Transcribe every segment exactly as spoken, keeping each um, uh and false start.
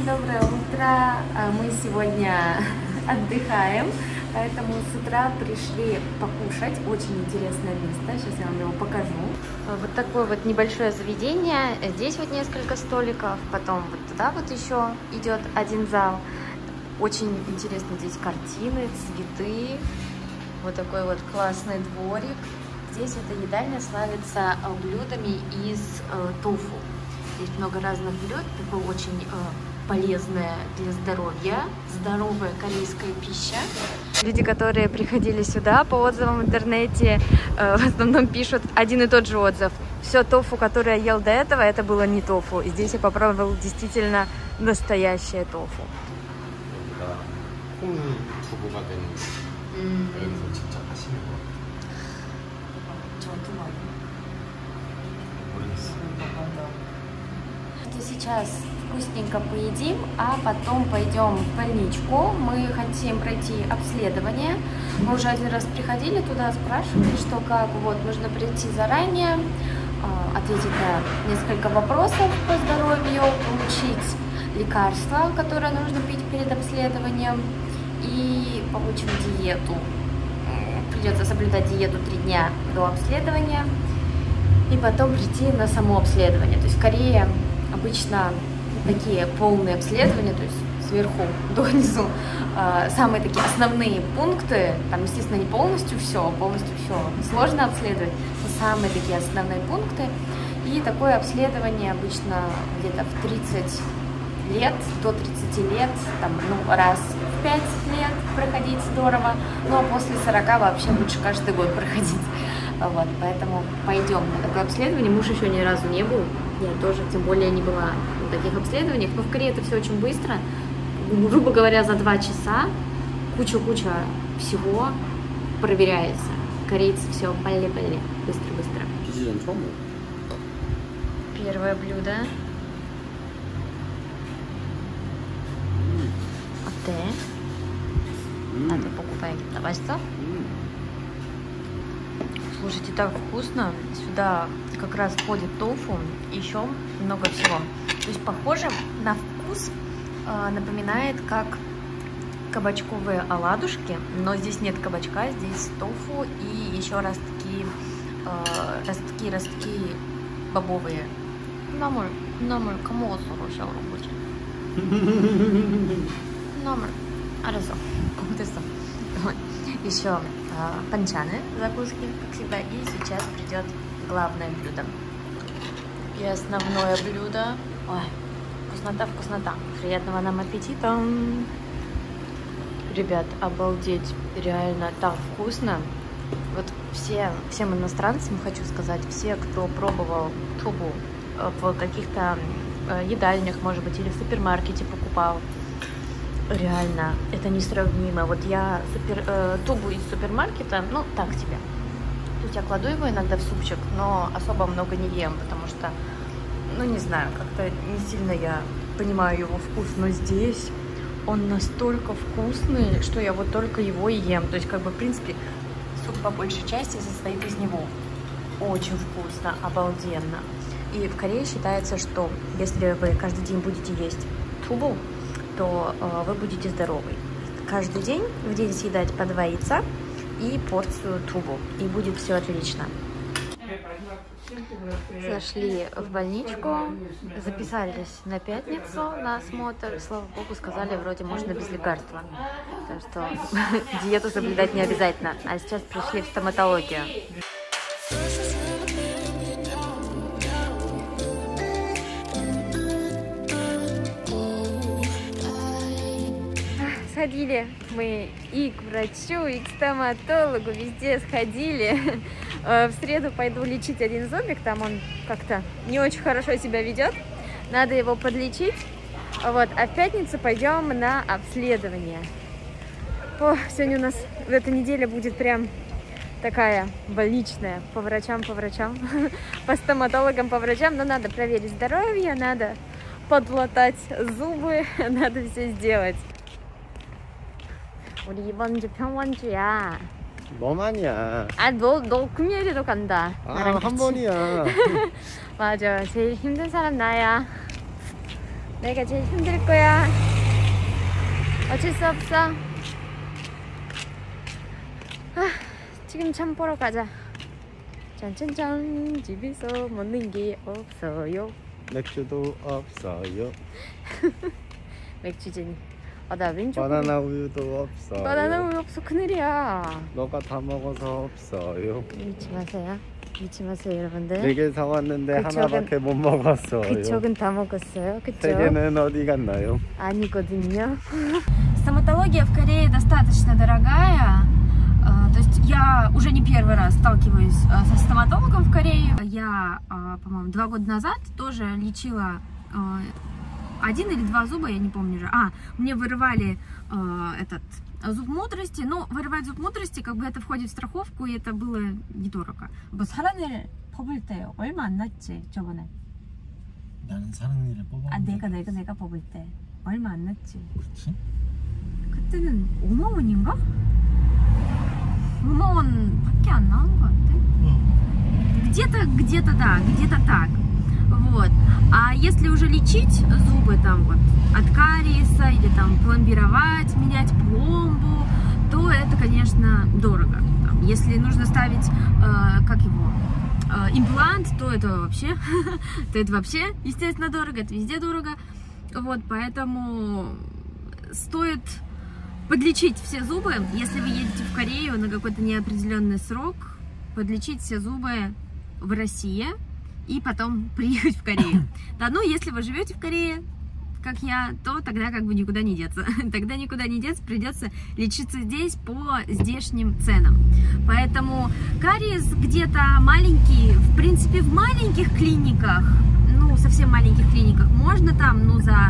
Всем доброе утро. Мы сегодня отдыхаем, поэтому с утра пришли покушать. Очень интересное место. Сейчас я вам его покажу. Вот такое вот небольшое заведение. Здесь вот несколько столиков, потом вот туда вот еще идет один зал. Очень интересно, здесь картины, цветы. Вот такой вот классный дворик. Здесь эта едальня славится блюдами из э, тофу. Есть много разных блюд, такое очень э, полезное для здоровья, здоровая корейская пища. Люди, которые приходили сюда, по отзывам в интернете, э, в основном пишут один и тот же отзыв. Все тофу, которое я ел до этого, это было не тофу. И здесь я попробовал действительно настоящее тофу. Сейчас вкусненько поедим, а потом пойдем в больничку. Мы хотим пройти обследование. Мы уже один раз приходили туда, спрашивали, что как. Вот, нужно прийти заранее, ответить на несколько вопросов по здоровью, получить лекарства, которые нужно пить перед обследованием, и получим диету. Придется соблюдать диету три дня до обследования, и потом прийти на само обследование. То есть в Корее обычно такие полные обследования, то есть сверху до низу, э, самые такие основные пункты, там, естественно, не полностью все, полностью все сложно обследовать, но самые такие основные пункты. И такое обследование обычно где-то в тридцать лет, до тридцати лет, там, ну, раз в пять лет проходить здорово, ну, а после сорока вообще лучше каждый год проходить. Вот, поэтому пойдем на такое обследование. Муж еще ни разу не был, я тоже, тем более, не была на таких обследованиях. Но в Корее это все очень быстро, грубо говоря, за два часа куча-куча всего проверяется. Корейцы все палли-палли, быстро-быстро. Первое блюдо. 어때? Надо покупать. 맛있어? Слушайте, так вкусно. Сюда как раз входит тофу и еще много всего. То есть похоже на вкус, э, напоминает как кабачковые оладушки, но здесь нет кабачка, здесь тофу и еще ростки, э, ростки, ростки бобовые. Номер, номер, кому хорошо работать? Номер, 알았어. 됐어. Еще панчаны, закуски, как всегда, и сейчас придет главное блюдо. И основное блюдо. Ой, вкуснота, вкуснота. Приятного нам аппетита. Ребят, обалдеть, реально так вкусно. Вот все, всем иностранцам хочу сказать, все, кто пробовал тубу в каких-то едальнях, может быть, или в супермаркете покупал, реально, это несравнимо. Вот я супер, э, тубу из супермаркета, ну, так себе. То есть я кладу его иногда в супчик, но особо много не ем, потому что, ну, не знаю, как-то не сильно я понимаю его вкус. Но здесь он настолько вкусный, что я вот только его и ем. То есть, как бы, в принципе, суп по большей части состоит из него. Очень вкусно, обалденно. И в Корее считается, что если вы каждый день будете есть тубу, то э, вы будете здоровы. Каждый день в день съедать по два яйца и порцию тубу, и будет все отлично. Зашли в больничку, записались на пятницу на осмотр. Слава богу, сказали, вроде можно без лекарства. Так что диету соблюдать не обязательно. А сейчас пришли в стоматологию. Сходили мы и к врачу, и к стоматологу, везде сходили. В среду пойду лечить один зубик, там он как-то не очень хорошо себя ведет, надо его подлечить. Вот. А в пятницу пойдем на обследование. О, сегодня у нас в этой неделе будет прям такая больничная, по врачам, по врачам, по стоматологам, по врачам, но надо проверить здоровье, надо подлатать зубы, надо все сделать. 우리 이번 주 평원주야. 뭐만이야. 아, 너, 너 금요일에도 간다. 아, 한 번이야. 맞아. 제일 힘든 사람 나야. 내가 제일 힘들 거야. 어쩔 수 없어. 아, 지금 참 보러 가자. 짠짠짠, 집에서 먹는 게 없어요. 맥주도 없어요. 맥주쟁이. 아, 나 왼쪽 바나나 우유도 없어요. 바나나 우유 없어. 큰일이야. 너가 다 먹어서 없어요. 잊지 마세요. 잊지 마세요, 여러분들. 네 개 사왔는데 그 하나밖에 못 먹었어요. 그쪽은 다 먹었어요. 그쵸? 세 개는 어디 갔나요? 아니거든요. Стоматология в Корее достаточно дорогая. То есть я уже не первый раз сталкиваюсь со стоматологом в Корее. Я, по-моему, два года назад тоже лечила один или два зуба, я не помню уже. А, мне вырывали этот зуб мудрости. Но вырывать зуб мудрости, как бы это входит в страховку, и это было недорого. 뭐 사랑니를 뽑을 때 얼마 안 났지, 저번에? 나는 사랑니를 뽑아. 아, 내가 내가 내가 뽑을 때 얼마 안 났지. 그치? 그때는 오만 원인가? 오만 원밖에 안 나온 것 같아. 응. Где-то, где-то, да, где-то так. Вот. А если уже лечить зубы там вот от кариеса или там пломбировать, менять пломбу, то это, конечно, дорого. Там, если нужно ставить, э, как его, э, имплант, то это вообще, то это вообще, естественно, дорого, это везде дорого. Вот, поэтому стоит подлечить все зубы, если вы едете в Корею на какой-то неопределенный срок, подлечить все зубы в России и потом приехать в Корею. Да, ну, если вы живете в Корее, как я, то тогда как бы никуда не деться. Тогда никуда не деться, придется лечиться здесь по здешним ценам. Поэтому кариес где-то маленький, в принципе, в маленьких клиниках, ну, совсем маленьких клиниках, можно там, ну, за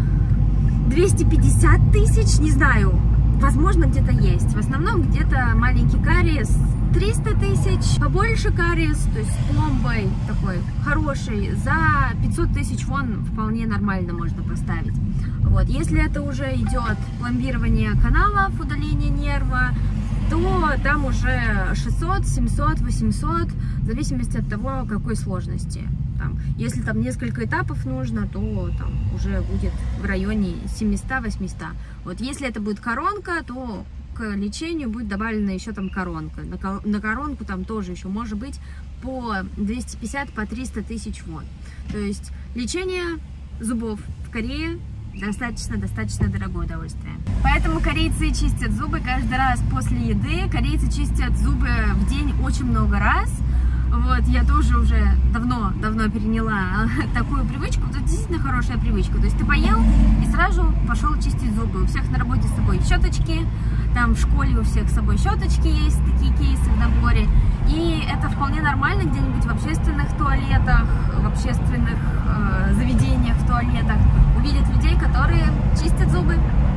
двести пятьдесят тысяч, не знаю, возможно, где-то есть. В основном где-то маленький кариес триста тысяч, побольше кариес, то есть с пломбой такой хороший, за пятьсот тысяч вон вполне нормально можно поставить. Вот. Если это уже идет пломбирование каналов, удаление нерва, то там уже шестьсот, семьсот, восемьсот, в зависимости от того, какой сложности. Там, если там несколько этапов нужно, то там уже будет в районе семисот-восьмисот. Вот если это будет коронка, то к лечению будет добавлена еще там коронка. На, на коронку там тоже еще может быть по двести пятьдесят, по триста тысяч вон. То есть лечение зубов в Корее достаточно-достаточно дорогое удовольствие. Поэтому корейцы чистят зубы каждый раз после еды. Корейцы чистят зубы в день очень много раз. Вот, я тоже уже давно-давно переняла такую привычку. Это действительно хорошая привычка. То есть ты поел и сразу пошел чистить зубы. У всех на работе с собой щеточки, там в школе у всех с собой щеточки есть, такие кейсы в наборе. И это вполне нормально где-нибудь в общественных туалетах, в общественных э, заведениях, в туалетах увидеть людей, которые чистят зубы.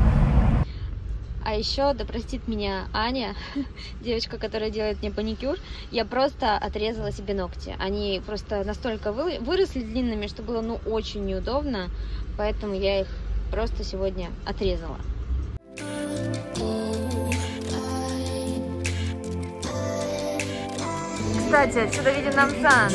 А еще, да простит меня Аня, девочка, которая делает мне маникюр, я просто отрезала себе ногти. Они просто настолько выросли длинными, что было ну очень неудобно, поэтому я их просто сегодня отрезала. Кстати, отсюда виден Намсан.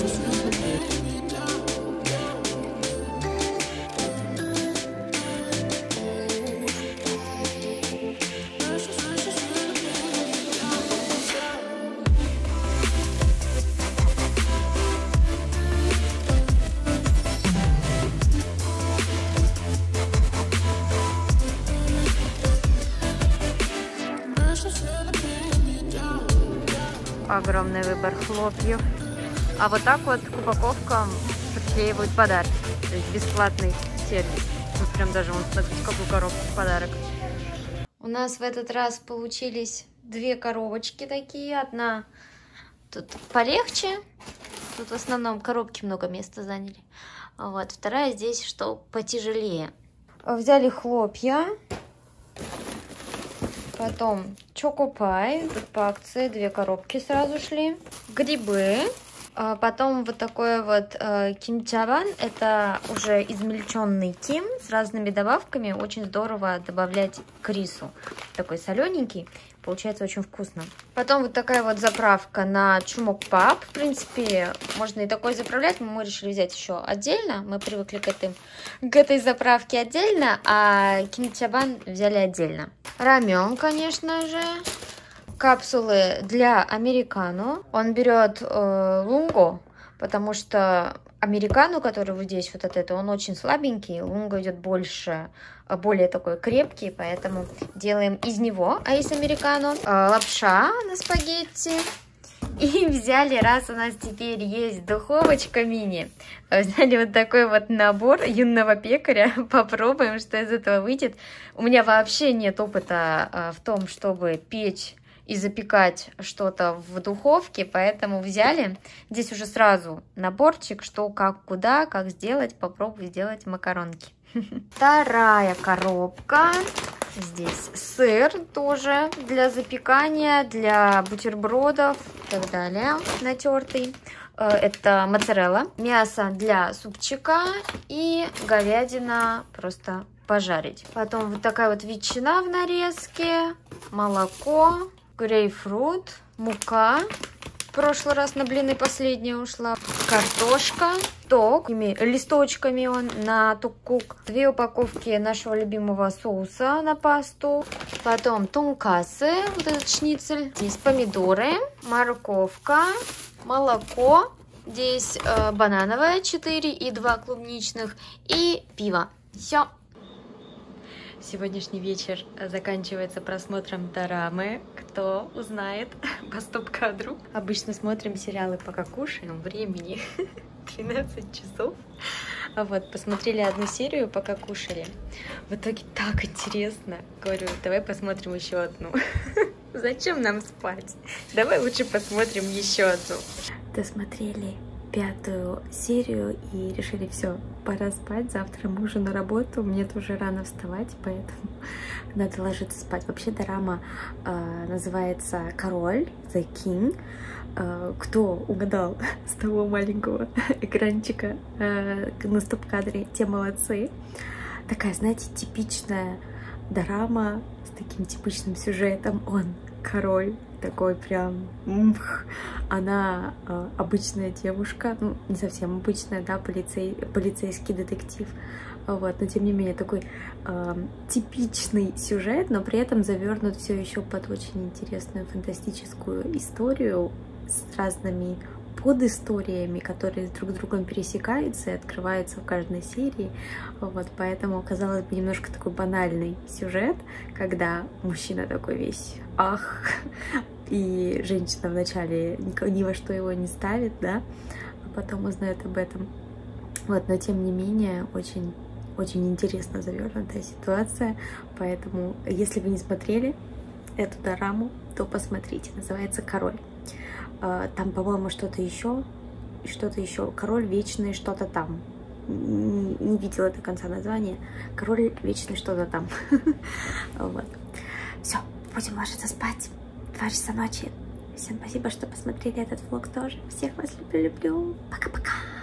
Огромный выбор хлопьев. А вот так вот к упаковкам приклеивают подарки. То есть бесплатный сервис. Вот прям даже, вон, смотрите, какую коробку в подарок. У нас в этот раз получились две коробочки такие. Одна тут полегче. Тут в основном коробки много места заняли. Вот. Вторая здесь, что потяжелее. Взяли хлопья. Потом чокопай, тут по акции две коробки сразу шли. Грибы, Потом вот такой вот э, кимчабан, это уже измельченный ким с разными добавками, очень здорово добавлять к рису, такой солененький, получается очень вкусно. Потом вот такая вот заправка на чумокпап, в принципе, можно и такой заправлять, но мы решили взять еще отдельно, мы привыкли к, этим, к этой заправке отдельно, а кимчабан взяли отдельно. Рамен, конечно же. Капсулы для американо. Он берет э, лунго, потому что американо, который вот здесь вот от этого, он очень слабенький. Лунго идет больше, более такой крепкий, поэтому делаем из него. А из американо э, лапша на спагетти. И взяли, раз у нас теперь есть духовочка мини, взяли вот такой вот набор юного пекаря. Попробуем, что из этого выйдет. У меня вообще нет опыта э, в том, чтобы печь и запекать что-то в духовке, поэтому взяли. Здесь уже сразу наборчик, что, как, куда, как сделать. Попробую сделать макаронки. Вторая коробка. Здесь сыр тоже для запекания, для бутербродов и так далее, натертый. Это моцарелла, мясо для супчика и говядина просто пожарить. Потом вот такая вот ветчина в нарезке, молоко, грейпфрут, мука. В прошлый раз на блины последняя ушла. Картошка, ток, листочками он на тук-кук. Две упаковки нашего любимого соуса на пасту. Потом тункасы, вот этот шницель. Здесь помидоры, морковка, молоко. Здесь э, банановое четыре и два клубничных. И пиво. Все. Сегодняшний вечер заканчивается просмотром дорамы. Кто узнает по стоп-кадру. Обычно смотрим сериалы, пока кушаем. Времени тринадцать часов. А вот, посмотрели одну серию, пока кушали. В итоге так интересно. Говорю, давай посмотрим еще одну. Зачем нам спать? Давай лучше посмотрим еще одну. Досмотрели пятую серию и решили, все, пора спать, завтра мы уже на работу, мне тоже рано вставать, поэтому надо ложиться спать. Вообще дорама э, называется «Король», «The King». Э, кто угадал с того маленького экранчика э, на стоп-кадре, те молодцы. Такая, знаете, типичная дорама с таким типичным сюжетом. Он король, такой прям... Мх. Она э, обычная девушка, ну, не совсем обычная, да, полицей, полицейский детектив. Вот, но тем не менее такой э, типичный сюжет, но при этом завернут все еще под очень интересную фантастическую историю с разными подисториями, которые друг с другом пересекаются и открываются в каждой серии. Вот, поэтому, казалось бы, немножко такой банальный сюжет, когда мужчина такой весь ах, и женщина вначале ни, ни во что его не ставит, да, а потом узнает об этом. Вот, но тем не менее, очень, очень интересно завернутая ситуация, поэтому, если вы не смотрели эту дораму, то посмотрите, называется «Король». Там, по-моему, что-то еще, что-то еще, «Король вечный», что-то там. Не, не видела до конца названия. «Король вечный», что-то там. Вот. Все, будем ложиться спать. Два часа ночи. Всем спасибо, что посмотрели этот влог тоже. Всех вас люблю-люблю. Пока-пока.